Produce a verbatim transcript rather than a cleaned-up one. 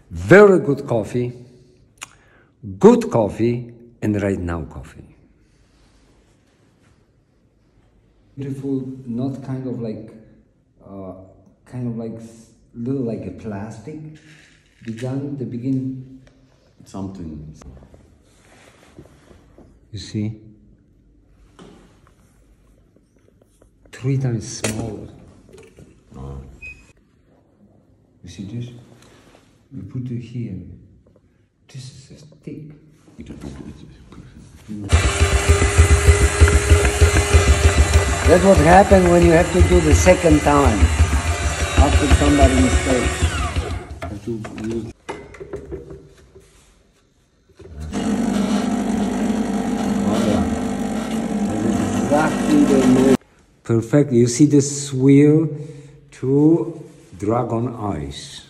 Very good coffee, good coffee, and right now coffee. Beautiful, not kind of like, uh, kind of like, little like a plastic. Began, the begin. Something. You see? Three times smaller. Oh. You see this? We put it here. This is a stick. That's what happened when you have to do the second time after somebody mistakes. Have to use. Exactly the move. Perfect. You see the swirl to dragon eyes.